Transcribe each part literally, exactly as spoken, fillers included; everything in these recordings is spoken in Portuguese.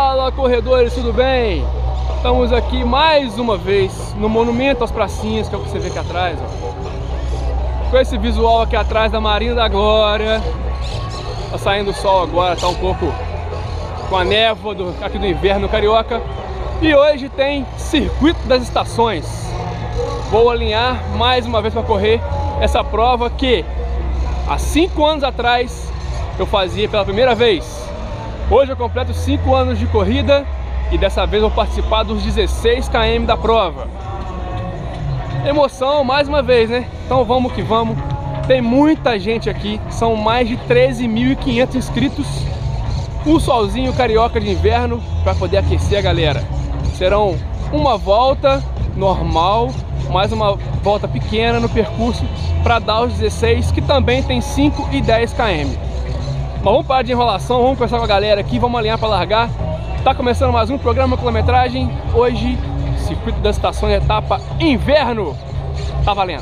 Fala, corredores, tudo bem? Estamos aqui mais uma vez no Monumento às Pracinhas, que é o que você vê aqui atrás, ó. Com esse visual aqui atrás da Marina da Glória. Tá saindo o sol agora, tá um pouco com a névoa do, aqui do inverno carioca. E hoje tem Circuito das Estações. Vou alinhar mais uma vez para correr essa prova que há cinco anos atrás eu fazia pela primeira vez. Hoje eu completo cinco anos de corrida e dessa vez vou participar dos dezesseis quilômetros da prova. Emoção mais uma vez, né? Então vamos que vamos. Tem muita gente aqui, são mais de treze mil e quinhentos inscritos. Um solzinho carioca de inverno para poder aquecer a galera. Serão uma volta normal, mais uma volta pequena no percurso para dar os dezesseis, que também tem cinco e dez quilômetros. Mas vamos parar de enrolação, vamos conversar com a galera aqui, vamos alinhar para largar. Tá começando mais um programa quilometragem. Hoje, Circuito das Estações, etapa inverno. Tá valendo.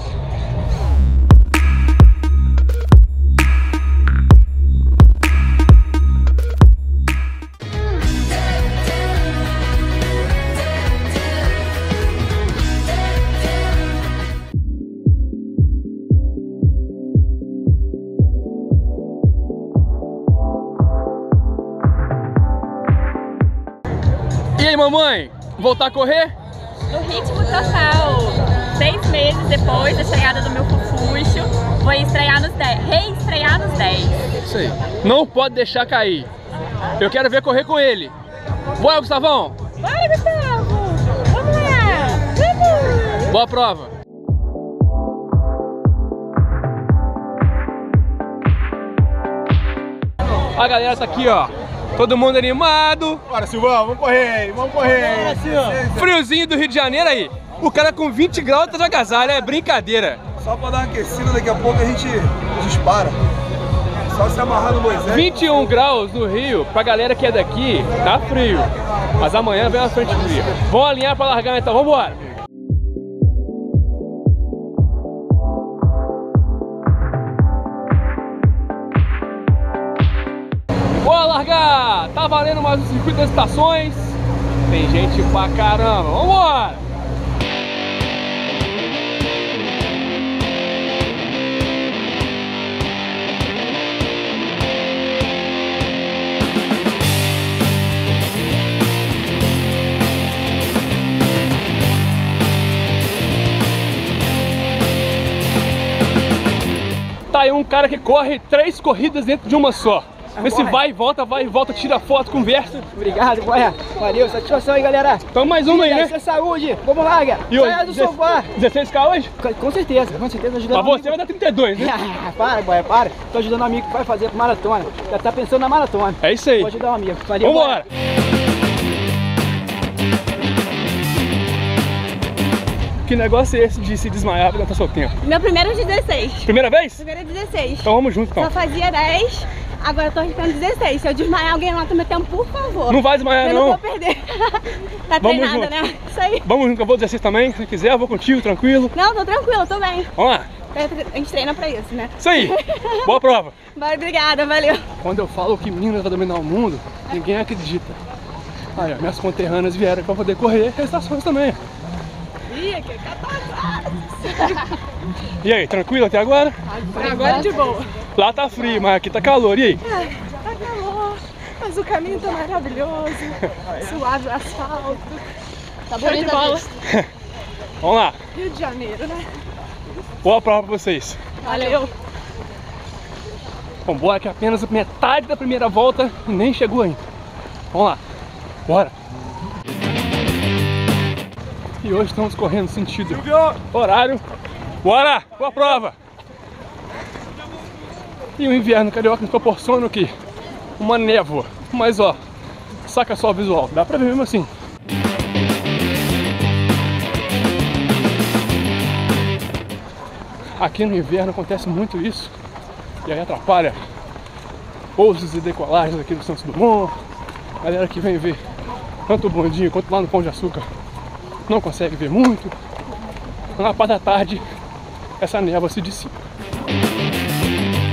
E aí, mamãe? Voltar a correr? No ritmo total. Seis meses depois da chegada do meu fofuxo, vou estrear nos dez, reestrear nos dez. Isso aí. Não pode deixar cair. Eu quero ver correr com ele. Bora, Gustavão? Bora, Gustavo! Vamos lá! Vamos! Boa prova! A galera tá aqui, ó. Todo mundo animado. Bora, Silvão, vamos correr, vamos correr. Friozinho do Rio de Janeiro aí. O cara com vinte graus tá de agasalho, é brincadeira. Só pra dar uma aquecida, daqui a pouco a gente dispara. Só se amarrar no Moisés. vinte e um graus no Rio, pra galera que é daqui, tá frio. Mas amanhã vem uma frente fria. Vamos alinhar pra largar então, vambora. Bora largar! Tá valendo mais um Circuito das Estações. Tem gente pra caramba, vambora! Tá aí um cara que corre três corridas dentro de uma só. Vê se vai e volta, vai e volta, tira foto, conversa. Obrigado, boia. Valeu, satisfação aí, galera. Então mais uma aí, né? Essa saúde. Vamos lá, galera. E hoje, Sai do sofá. dezesseis quilômetros hoje? Com certeza, com certeza ajudando. Mas você vai dar trinta e dois, né? Para, boia, para. Tô ajudando um amigo que vai fazer maratona. Já tá pensando na maratona. É isso aí. Vou ajudar um amigo. Valeu, vambora. Boia. Que negócio é esse de se desmaiar pra gastar seu tempo? Meu primeiro dezesseis. Primeira vez? Primeiro dezesseis. Então vamos junto, então. Só fazia dez, agora eu tô arriscando dezesseis. Se eu desmaiar alguém lá no meu tempo, por favor. Não vai desmaiar, eu não. não vou perder. Tá Vamos treinada, junto. né? Isso aí. Vamos junto, que eu vou dezesseis também. Se quiser, eu vou contigo, tranquilo. Não, tô tranquila, tô bem. Vamos lá. A gente treina pra isso, né? Isso aí. Boa prova. Vai, obrigada, valeu. Quando eu falo que Minas vai dominar o mundo, ninguém acredita. Aí, ó, minhas conterrâneas vieram pra poder correr as estações também. Ih, que catástrofe. E aí, tranquilo até agora? Agora de boa. Lá tá frio, mas aqui tá calor. E aí? Ai, tá calor, mas o caminho tá maravilhoso. Suave o asfalto. Tá bom de bola. Vamos lá. Rio de Janeiro, né? Boa prova pra vocês. Valeu. Vambora, que apenas a metade da primeira volta e nem chegou ainda. Vamos lá. Bora. E hoje estamos correndo sentido horário. Bora! Boa prova! E o inverno carioca nos proporciona o quê? Uma névoa. Mas ó, saca só o visual. Dá pra ver mesmo assim. Aqui no inverno acontece muito isso. E aí atrapalha pousos e decolagens aqui do Santos Dumont. A galera que vem ver tanto o bondinho quanto lá no Pão de Açúcar não consegue ver muito. Na parte da tarde, essa névoa se dissipa.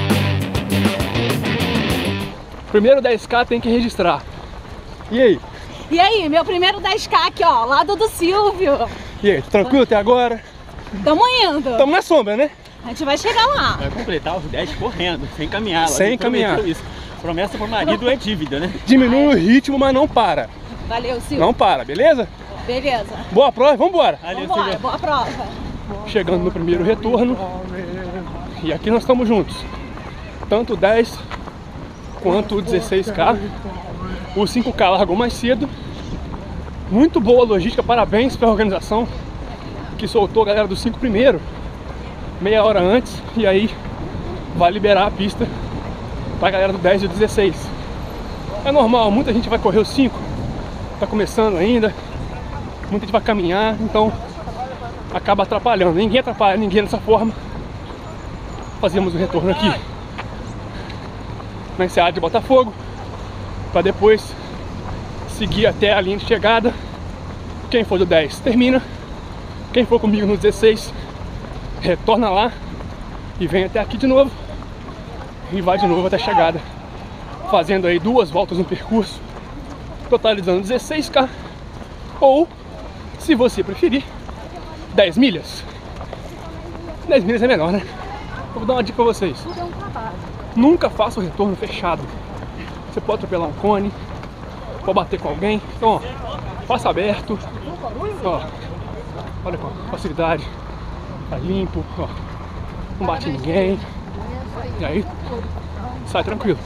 Primeiro dez K tem que registrar. E aí, E aí, meu primeiro dez K aqui, ó, lado do Silvio. E aí, tranquilo até agora? Tamo indo. Tamo na sombra, né? A gente vai chegar lá. Vai completar os dez correndo, sem caminhar. Sem caminhar. Isso. Promessa pro marido é dívida, né? Diminui o ritmo, mas não para. Valeu, Silvio. Não para, beleza? Beleza. Boa prova, vambora. Vambora, boa prova. Chegando no primeiro retorno. E aqui nós estamos juntos. Tanto o dez quanto o dezesseis K. O cinco K largou mais cedo. Muito boa logística, parabéns pela organização que soltou a galera do cinco primeiro, meia hora antes, e aí vai liberar a pista pra galera do dez e do dezesseis. É normal, muita gente vai correr o cinco, tá começando ainda, muita gente vai caminhar, então acaba atrapalhando. Ninguém atrapalha ninguém dessa forma. Fazemos o retorno aqui na enseada de Botafogo, para depois seguir até a linha de chegada. Quem for do dez termina, quem for comigo no dezesseis retorna lá e vem até aqui de novo e vai de novo até a chegada, fazendo aí duas voltas no percurso, totalizando dezesseis K, ou, se você preferir, dez milhas. dez milhas é menor, né? Eu vou dar uma dica pra vocês. Nunca faça o retorno fechado. Você pode atropelar um cone, pode bater com alguém. Então, ó, faça aberto. Ó, olha com facilidade. Tá limpo, ó. Não bate em ninguém. E aí, sai tranquilo.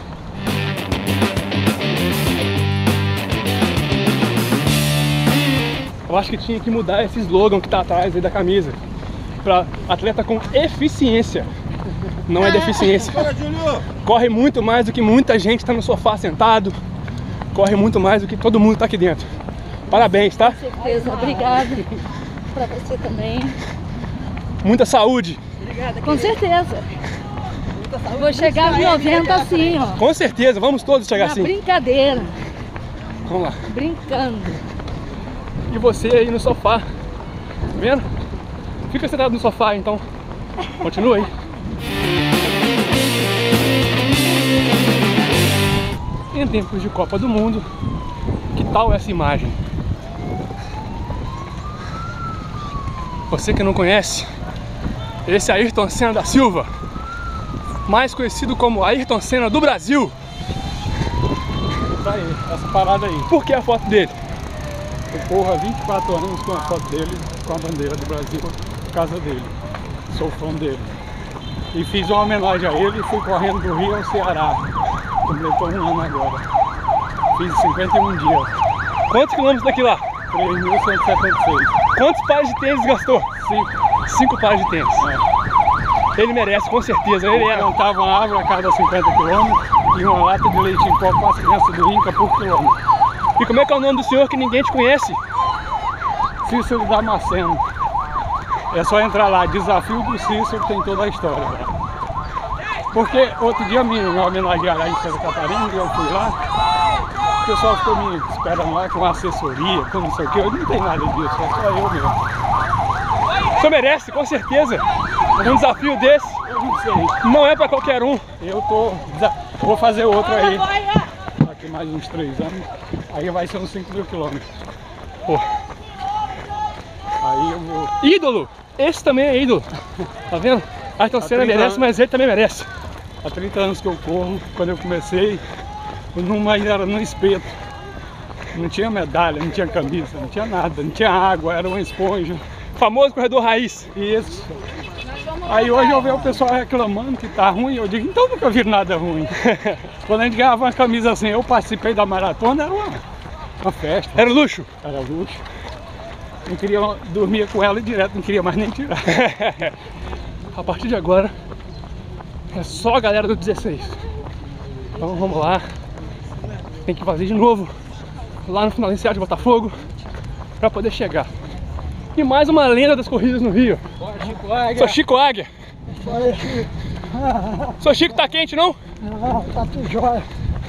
Eu acho que tinha que mudar esse slogan que tá atrás aí da camisa pra atleta com eficiência. Não é deficiência. Corre muito mais do que muita gente tá no sofá sentado. Corre muito mais do que todo mundo tá aqui dentro. Parabéns, tá? Com certeza, obrigada. Pra você também. Muita saúde. Obrigada. Com certeza. Eu vou chegar aos noventa assim, ó. Com certeza, vamos todos chegar Na assim. brincadeira. Vamos lá. Brincando. E você aí no sofá, tá vendo? Fica sentado no sofá, então. Continua aí. Em tempos de Copa do Mundo, que tal essa imagem? Você que não conhece, esse é Ayrton Senna da Silva, mais conhecido como Ayrton Senna do Brasil. Tá aí, essa parada aí. Por que a foto dele? Eu corro há vinte e quatro anos com a foto dele, com a bandeira do Brasil, por causa dele. Sou fã dele. E fiz uma homenagem a ele e fui correndo do Rio ao Ceará. Completou um ano agora. Fiz cinquenta e um dias. Quantos quilômetros daqui lá? três mil cento e setenta e seis. Quantos pares de tênis gastou? Cinco. Cinco pares de tênis. É. Ele merece, com certeza. Ele Eu é. plantava uma árvore a cada cinquenta quilômetros e uma lata de leite em pó para as crianças do Inca por quilômetro. E como é que é o nome do senhor que ninguém te conhece? Cícero Damasceno. É só entrar lá, Desafio do Cícero, tem toda a história lá. Porque outro dia me homenagearam lá em Santa Catarina, e eu fui lá, o pessoal ficou me esperando lá com assessoria, com não sei o que, eu não tenho nada disso, é só eu mesmo. O senhor merece, com certeza. Um desafio desse Eu não sei, não é pra qualquer um. eu tô, vou fazer outro aí, daqui mais uns três anos, aí vai ser uns cinco mil quilômetros. Pô. Aí eu vou... Ídolo! Esse também é ídolo. Tá vendo? Ayrton Senna trinta merece, anos. mas ele também merece. Há trinta anos que eu corro, quando eu comecei, eu não era no espeto. Não tinha medalha, não tinha camisa, não tinha nada, não tinha água, era uma esponja. Famoso corredor raiz. Isso. Aí hoje eu vejo o pessoal reclamando que tá ruim, eu digo, então nunca vi nada ruim. Quando a gente ganhava uma camisa assim, eu participei da maratona, era uma, uma festa. Era luxo. Era luxo. Não queria dormir com ela direto, não queria mais nem tirar. A partir de agora é só a galera do dezesseis. Então vamos lá. Tem que fazer de novo lá no final da enseada de Botafogo para poder chegar. E mais uma lenda das corridas no Rio. Chico Águia. Sou Chico Águia. Olha, Chico. Sou Chico, tá quente não? Não, tá tudo jóia.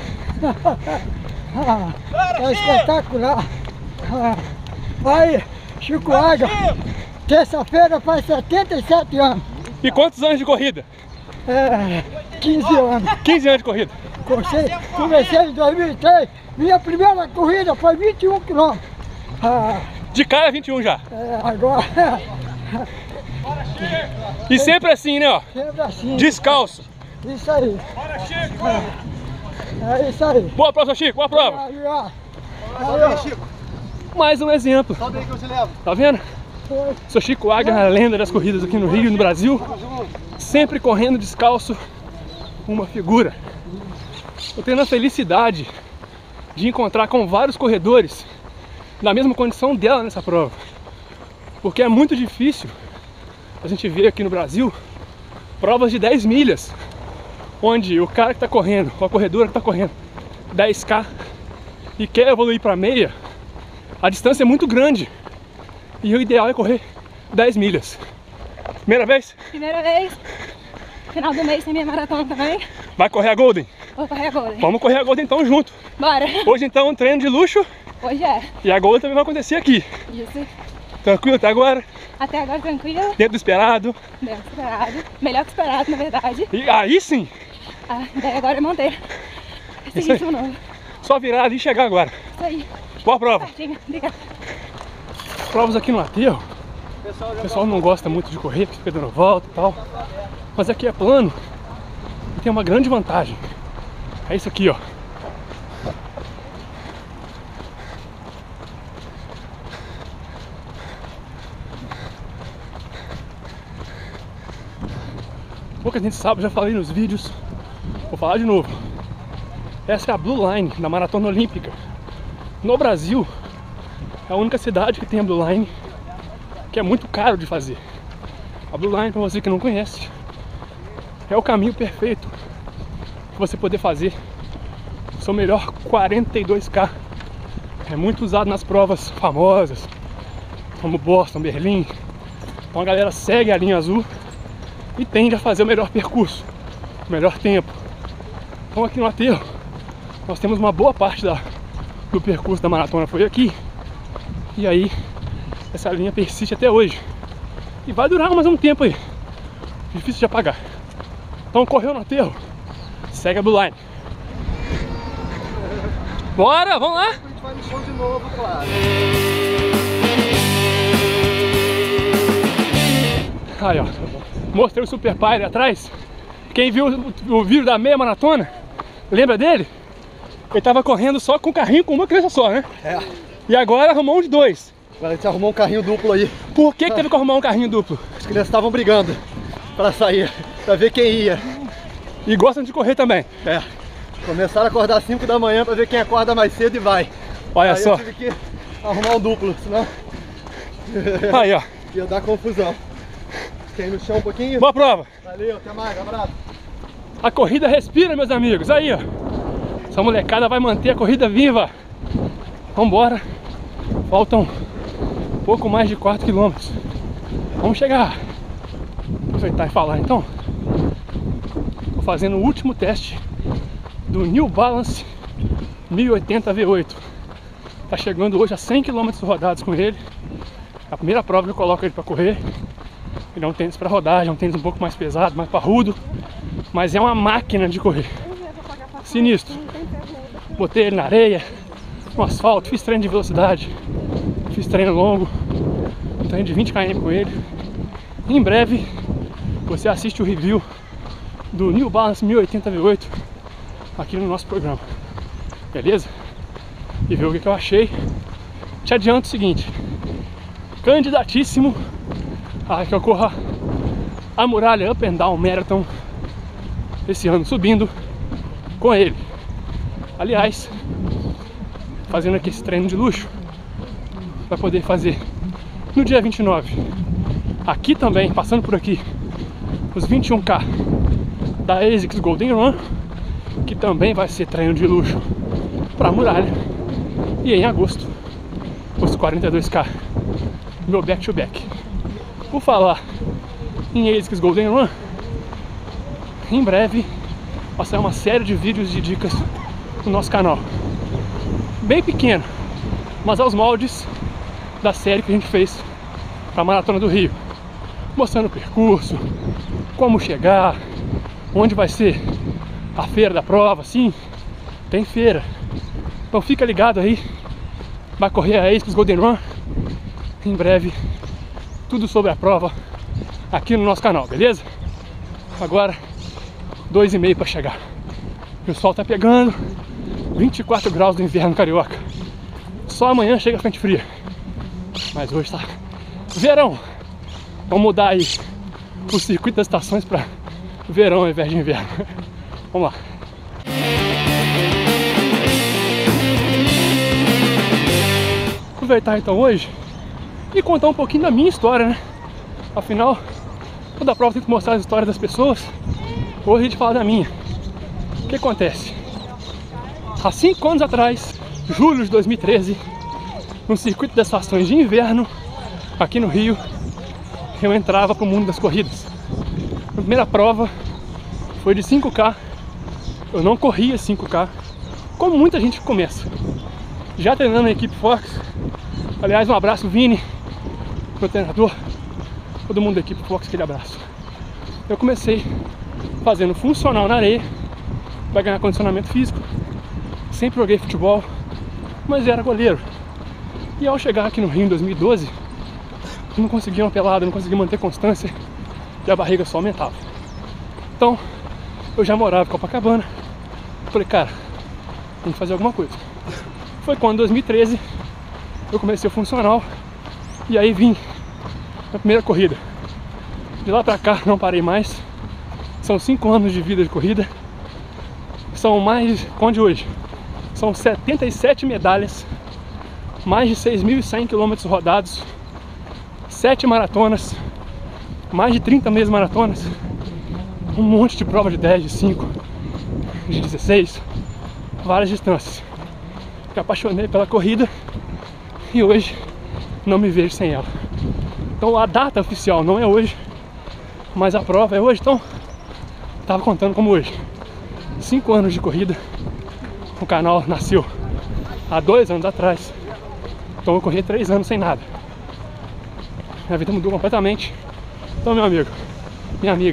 Tá espetacular. Aí, Chico Águia, terça-feira faz setenta e sete anos. E quantos anos de corrida? É, quinze anos. quinze anos de corrida. comecei, comecei em dois mil e três, minha primeira corrida foi vinte e um quilômetros. Ah, De cara vinte e um já. é, agora, E sempre assim, né, ó? sempre assim. Descalço. Isso aí. É, é isso aí. Boa prova, Chico, boa prova. Aí, ó. Aí, ó. Chico, Mais um exemplo. sobe aí que eu te levo. Tá vendo? Foi. Sou Chico Agner, a lenda das corridas aqui no Rio e no Brasil. Sempre correndo descalço, uma figura. Eu tenho a felicidade de encontrar com vários corredores na mesma condição dela nessa prova. Porque é muito difícil a gente ver aqui no Brasil provas de dez milhas, onde o cara que está correndo, ou a corredora que está correndo dez K e quer evoluir para meia, a distância é muito grande e o ideal é correr dez milhas. Primeira vez? Primeira vez. Final do mês tem minha maratona também. Vai correr a Golden? Vou correr agora. Vamos correr a Golden então junto. Bora. Hoje então um treino de luxo Hoje é. e a Golden também vai acontecer aqui. Isso. Tranquilo até agora? Até agora tranquilo. Dentro do esperado. Dentro do esperado. Melhor que esperado, na verdade. E aí sim, A ideia agora é manter esse Isso aí. ritmo novo. só virar e chegar agora. Isso aí. Boa prova. Certinho. Obrigada. Provas aqui no aterro, o pessoal não gosta muito de correr, porque fica dando volta e tal. Mas aqui é plano e tem uma grande vantagem. É isso aqui, ó. Pouca gente sabe, já falei nos vídeos, vou falar de novo. Essa é a Blue Line da Maratona Olímpica. No Brasil, é a única cidade que tem a Blue Line, que é muito caro de fazer. A Blue Line, para você que não conhece, é o caminho perfeito para você poder fazer o seu melhor quarenta e dois K. É muito usado nas provas famosas, como Boston, Berlim. Então a galera segue a linha azul e tende a fazer o melhor percurso, o melhor tempo. Então aqui no aterro, nós temos uma boa parte da, do percurso da maratona foi aqui. E aí, essa linha persiste até hoje. E vai durar mais um tempo aí. Difícil de apagar. Então correu no aterro, segue a Blue Line. Bora, vamos lá! A gente vai no chão de novo, claro. Aí, ó. Mostrei o Super Pyre atrás. Quem viu o, o vídeo da meia maratona, lembra dele? Ele tava correndo só com o carrinho com uma criança só, né? É. E agora arrumou um de dois. Agora a gente arrumou um carrinho duplo aí. Por que, que teve que arrumar um carrinho duplo? As crianças estavam brigando pra sair, pra ver quem ia. E gostam de correr também. É. Começaram a acordar às cinco da manhã pra ver quem acorda mais cedo e vai. Olha aí só. eu tive que arrumar um duplo, senão Aí, ó. ia dar confusão. Quer ir no chão um pouquinho? Boa prova. Valeu, até mais, abraço. A corrida respira, meus amigos. Aí, ó. Essa molecada vai manter a corrida viva. Vambora. Faltam pouco mais de quatro quilômetros. Vamos chegar. Aproveitar e falar então. Tô fazendo o último teste do New Balance mil e oitenta V oito. Tá chegando hoje a cem quilômetros rodados com ele. A primeira prova que eu coloco ele para correr. Ele é um tênis para rodagem, é um tênis um pouco mais pesado, mais parrudo, mas é uma máquina de correr. Sinistro. Botei ele na areia, no asfalto, fiz treino de velocidade, fiz treino longo, um treino de vinte quilômetros com ele. E em breve você assiste o review do New Balance mil e oitenta V oito aqui no nosso programa. Beleza? E ver o que, que eu achei. Te adianto o seguinte: candidatíssimo a que eu corra a muralha Up and Down Marathon esse ano, subindo com ele. Aliás, fazendo aqui esse treino de luxo, vai poder fazer no dia vinte e nove, aqui também, passando por aqui, os vinte e um K da ASICS Golden Run, que também vai ser treino de luxo para a muralha. E em agosto, os quarenta e dois K, meu back-to-back. Por falar em ASICS Golden Run, em breve vai sair uma série de vídeos de dicas no nosso canal. Bem pequeno, mas aos moldes da série que a gente fez para a Maratona do Rio. Mostrando o percurso, como chegar, onde vai ser a feira da prova, assim, tem feira. Então fica ligado aí, vai correr a Escos Golden Run, em breve, tudo sobre a prova aqui no nosso canal, beleza? Agora, dois e meio para chegar. E o sol tá pegando, vinte e quatro graus do inverno carioca. Só amanhã chega a frente fria. Mas hoje tá verão. Vamos mudar aí o circuito das estações para verão ao invés de inverno. Vamos lá. Aproveitar então hoje e contar um pouquinho da minha história, né? Afinal, toda prova tem que mostrar as histórias das pessoas. Hoje a gente fala da minha. O que acontece? Há cinco anos atrás, julho de dois mil e treze, no circuito das estações de inverno, aqui no Rio, eu entrava para o mundo das corridas. A primeira prova foi de cinco K. Eu não corria cinco K, como muita gente que começa. Já treinando na equipe Fox. Aliás, um abraço, Vini, meu treinador, todo mundo da equipe Fox, aquele abraço. Eu comecei fazendo funcional na areia, para ganhar condicionamento físico. Sempre joguei futebol, mas era goleiro. E ao chegar aqui no Rio em dois mil e doze, eu não conseguia uma pelada, não conseguia manter constância e a barriga só aumentava. Então, eu já morava em Copacabana. Falei, cara, tem que fazer alguma coisa. Foi quando, em dois mil e treze, eu comecei o funcional e aí vim na primeira corrida. De lá pra cá, não parei mais. São cinco anos de vida de corrida. São mais, onde hoje? São setenta e sete medalhas, mais de seis mil e cem quilômetros rodados, sete maratonas, mais de trinta meias maratonas, um monte de prova de dez, de cinco, de dezesseis, várias distâncias. Me apaixonei pela corrida e hoje não me vejo sem ela. Então a data oficial não é hoje, mas a prova é hoje, então estava contando como hoje. Cinco anos de corrida. O canal nasceu há dois anos atrás. Então eu corri três anos sem nada. Minha vida mudou completamente. Então, meu amigo, minha amiga,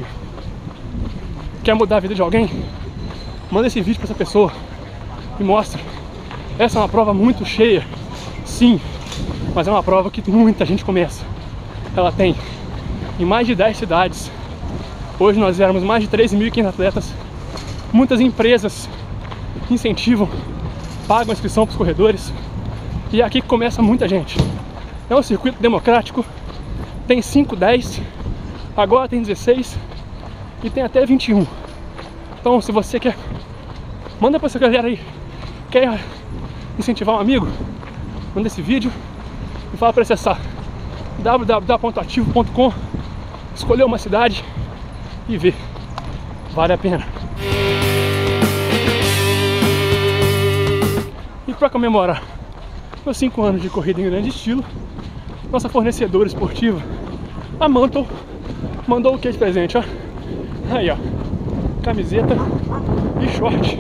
quer mudar a vida de alguém? Manda esse vídeo para essa pessoa e mostra. Essa é uma prova muito cheia, sim, mas é uma prova que muita gente começa. Ela tem em mais de dez cidades. Hoje nós éramos mais de treze mil e quinhentos atletas. Muitas empresas incentivam, pagam a inscrição para os corredores. E é aqui que começa muita gente. É um circuito democrático. Tem cinco, dez, agora tem dezesseis e tem até vinte e um. Então, se você quer, manda para essa galera aí. Quer incentivar um amigo? Manda esse vídeo e fala para acessar w w w ponto ativo ponto com, escolher uma cidade e ver. Vale a pena. E para comemorar meus cinco anos de corrida em grande estilo, nossa fornecedora esportiva, a Mantle, mandou o que de presente, ó? Aí, ó, camiseta e short.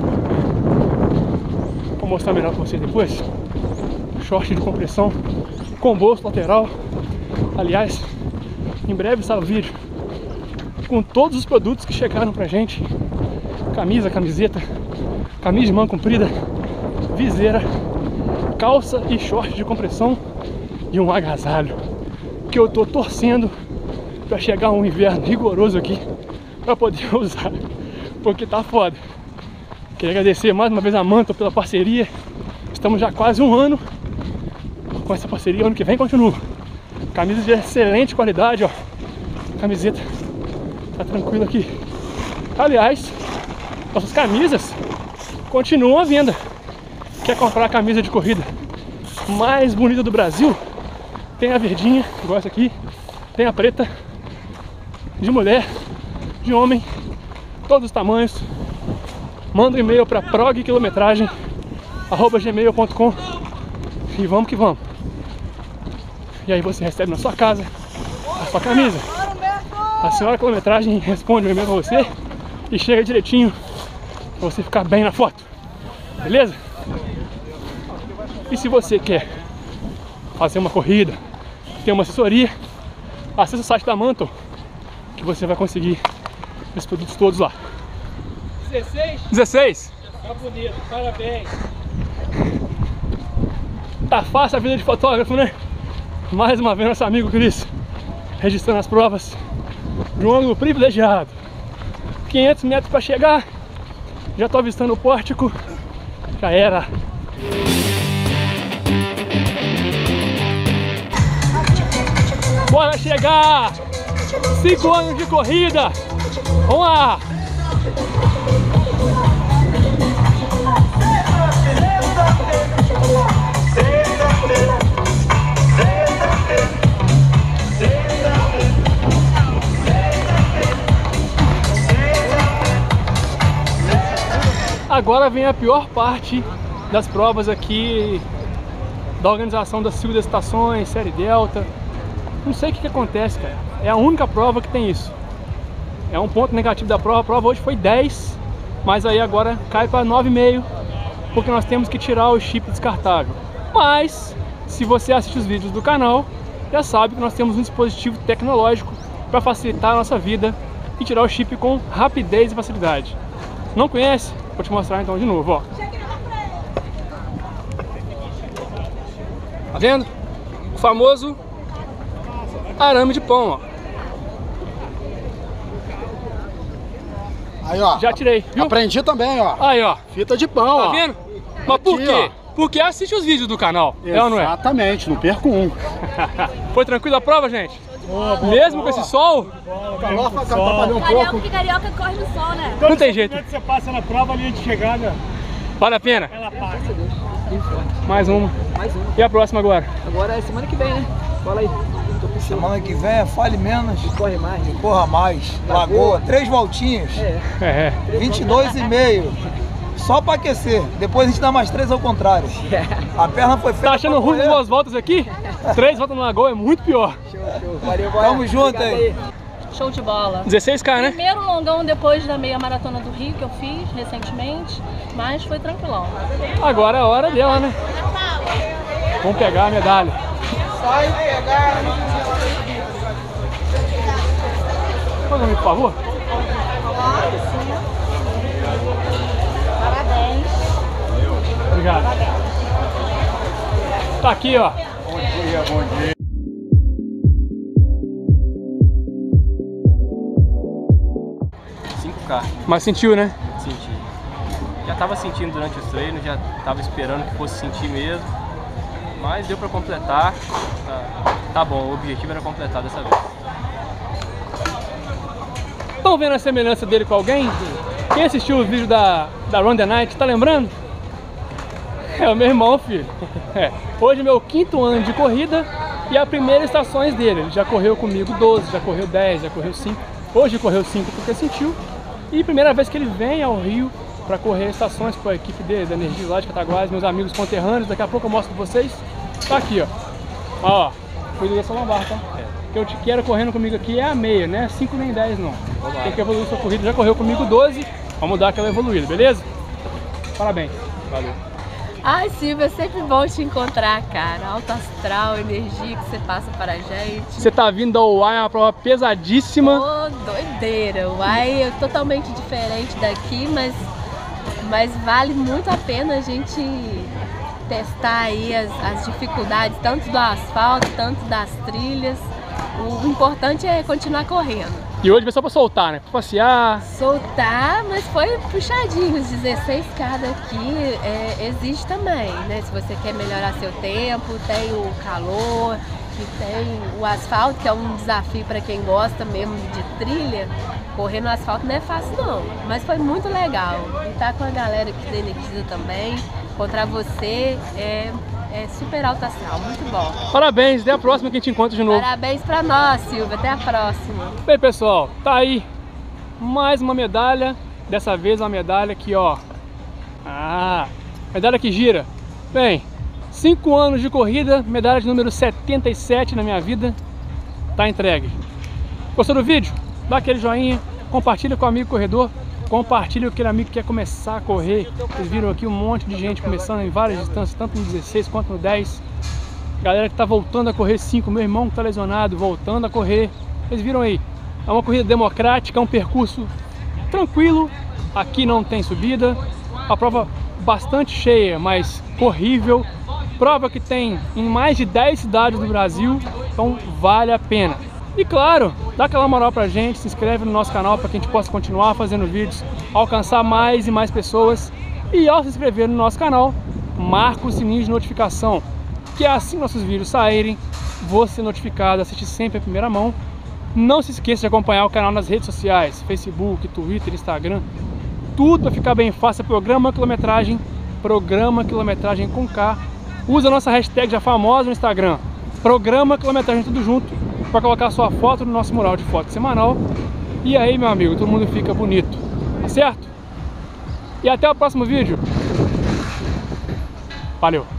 Vou mostrar melhor pra vocês depois. Short de compressão com bolso lateral. Aliás, em breve sai o vídeo com todos os produtos que chegaram pra gente: camisa, camiseta, camisa de manga comprida, viseira, calça e short de compressão e um agasalho que eu tô torcendo para chegar um inverno rigoroso aqui para poder usar, porque tá foda. Queria agradecer mais uma vez a Mantle pela parceria. Estamos já quase um ano com essa parceria. Ano que vem continua. Camisa de excelente qualidade, ó. Camiseta tá tranquila aqui. Aliás, nossas camisas continuam à venda. Quer comprar a camisa de corrida mais bonita do Brasil? Tem a verdinha, igual essa aqui. Tem a preta, de mulher, de homem, todos os tamanhos. Manda um e-mail para progquilometragem arroba gmail ponto com e vamos que vamos. E aí você recebe na sua casa a sua camisa. A senhora quilometragem responde o e-mail para você e chega direitinho para você ficar bem na foto. Beleza? E se você quer fazer uma corrida, ter uma assessoria, acesse o site da Mantle, que você vai conseguir esses produtos todos lá. dezesseis? dezesseis? Tá bonito, parabéns. Tá fácil a vida de fotógrafo, né? Mais uma vez nosso amigo Cris registrando as provas de um ângulo privilegiado. quinhentos metros para chegar. Já tô avistando o pórtico. Já era. Bora chegar! Cinco anos de corrida! Vamos lá! Agora vem a pior parte das provas aqui da organização da Silva das Estações, Série Delta. Não sei o que, que acontece, cara. É a única prova que tem isso. É um ponto negativo da prova. A prova hoje foi dez, mas aí agora cai para nove vírgula cinco, porque nós temos que tirar o chip descartável. Mas, se você assiste os vídeos do canal, já sabe que nós temos um dispositivo tecnológico para facilitar a nossa vida e tirar o chip com rapidez e facilidade. Não conhece? Vou te mostrar então de novo, ó. Tá vendo? O famoso arame de pão, ó. Aí, ó. Já tirei, viu? Aprendi também, ó. Aí, ó. Fita de pão, Tá ó. vendo? Mas por Aqui, quê? ó. Porque assiste os vídeos do canal, é ou não é? Exatamente, não perco um. Foi tranquilo a prova, gente? Boa, boa, Mesmo boa. Com esse sol? O calor tá atrapalhando um Carioca pouco. que carioca corre no sol, né? Não tem jeito. Quando você passa na prova, a linha de chegada, Vale a pena? ela passa. Mais uma. Mais uma. E a próxima agora? Agora é semana que vem, né? Fala aí. Tô com seu. Semana que vem, fale menos, Corre mais. corra mais. Lagoa, três voltinhas, É. É, é. vinte e dois e meio. Só pra aquecer. Depois a gente dá mais três ao contrário. A perna foi feita Tá achando pra ruim correr. duas voltas aqui? Três voltas no Lagoa é muito pior. Show, show. Valeu, bora. Tamo junto Obrigado aí. Show de bola. dezesseis K, né? Primeiro longão depois da meia maratona do Rio que eu fiz recentemente, mas foi tranquilão. Agora é a hora dela, né? Vamos pegar a medalha. Sai pegar. Qual o nome, por favor? Parabéns. Obrigado. Tá aqui, ó. Bom dia, bom dia. cinco K, Mas sentiu, né? senti. Já tava sentindo durante os treinos, já tava esperando que fosse sentir mesmo. Mas deu pra completar. Tá, tá bom, o objetivo era completar dessa vez. Estão vendo a semelhança dele com alguém? Quem assistiu o vídeo da, da Run the Night, tá lembrando? É o meu irmão, filho. É. Hoje é meu quinto ano de corrida e a primeira estações dele. Ele já correu comigo doze, já correu dez, já correu cinco. Hoje correu cinco porque sentiu. E primeira vez que ele vem ao Rio para correr estações com a equipe dele, da Energia lá de Cataguás, meus amigos conterrâneos. Daqui a pouco eu mostro pra vocês. Tá aqui, ó. Ó, cuida dessa lombar, tá? O que eu te quero correndo comigo aqui é a meia, né? cinco nem dez não. Tem que evoluir sua corrida. Já correu comigo doze, vamos dar aquela evoluída, beleza? Parabéns. Valeu. Ai, Silvia, é sempre bom te encontrar, cara. Alto astral, energia que você passa para a gente. Você tá vindo da U A I, é uma prova pesadíssima. Ô, doideira. O Uai é totalmente diferente daqui, mas, mas vale muito a pena a gente testar aí as, as dificuldades, tanto do asfalto, tanto das trilhas. O importante é continuar correndo. E hoje vai só pra soltar, né? Pra passear. Soltar, mas foi puxadinho. Os dezesseis K daqui é, existe também, né? Se você quer melhorar seu tempo, tem o calor, e tem o asfalto, que é um desafio para quem gosta mesmo de trilha. Correr no asfalto não é fácil não, mas foi muito legal. E tá com a galera aqui da Energisa também. Encontrar você é, é super alto astral, muito bom. Parabéns, até a próxima que a gente encontra de novo. Parabéns pra nós, Silvia, até a próxima. Bem, pessoal, tá aí mais uma medalha. Dessa vez uma medalha aqui, ó. Ah, medalha que gira. Bem, cinco anos de corrida, medalha de número setenta e sete na minha vida. Tá entregue. Gostou do vídeo? Dá aquele joinha, compartilha com o amigo corredor. Compartilha com aquele amigo que quer começar a correr. Vocês viram aqui um monte de gente começando em várias distâncias, tanto no dezesseis quanto no dez. Galera que tá voltando a correr cinco, meu irmão que tá lesionado, voltando a correr. Vocês viram aí, é uma corrida democrática, é um percurso tranquilo, aqui não tem subida, a prova bastante cheia, mas corrível, prova que tem em mais de dez cidades do Brasil, então vale a pena. E claro, dá aquela moral pra gente, se inscreve no nosso canal para que a gente possa continuar fazendo vídeos, alcançar mais e mais pessoas. E ao se inscrever no nosso canal, marca o sininho de notificação, que é assim que nossos vídeos saírem, você ser notificado, assistir sempre em primeira mão. Não se esqueça de acompanhar o canal nas redes sociais, Facebook, Twitter, Instagram, tudo para ficar bem fácil. Programa Quilometragem, Programa Quilometragem com K. Usa a nossa hashtag já famosa no Instagram, Programa Quilometragem tudo junto, para colocar sua foto no nosso mural de foto semanal. E aí, meu amigo, todo mundo fica bonito, tá certo? E até o próximo vídeo. Valeu!